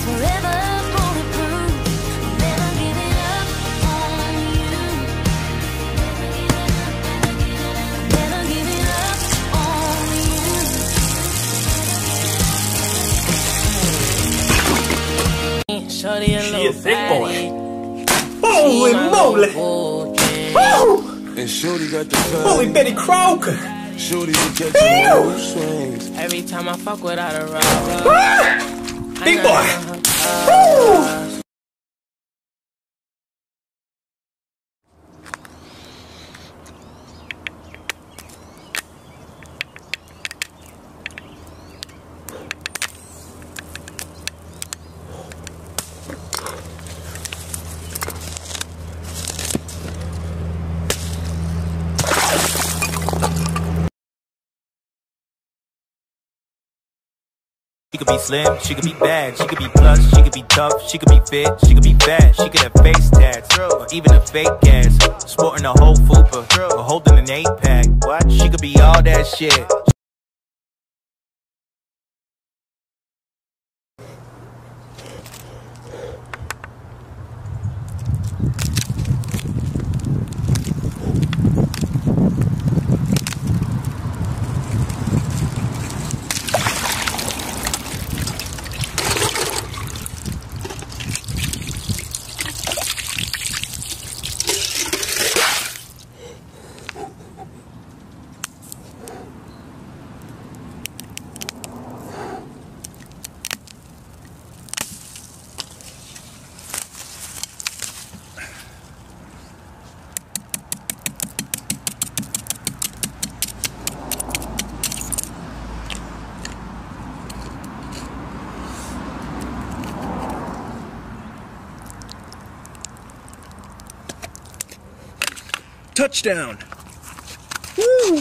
forever bulletproof. Never giving up on you. Never giving up on you. Shorty a little fatty. Holy moly! Woo! And Shorty got the Holy Betty Crocker! Shorty be catching mood swings. Every time I fuck without a rubber. Big boy! Woo! She could be slim, she could be bad, she could be plus, she could be tough, she could be fit, she could be fat, she could have face tats, or even a fake ass, sporting a whole fupa, or holding an 8-pack. What? She could be all that shit. Touchdown! Woo!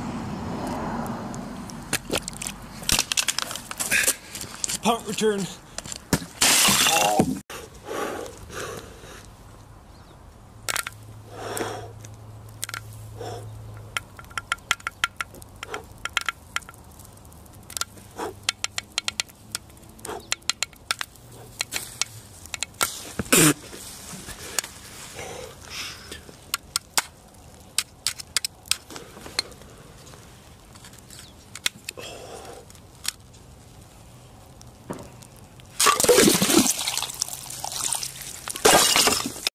Punt return.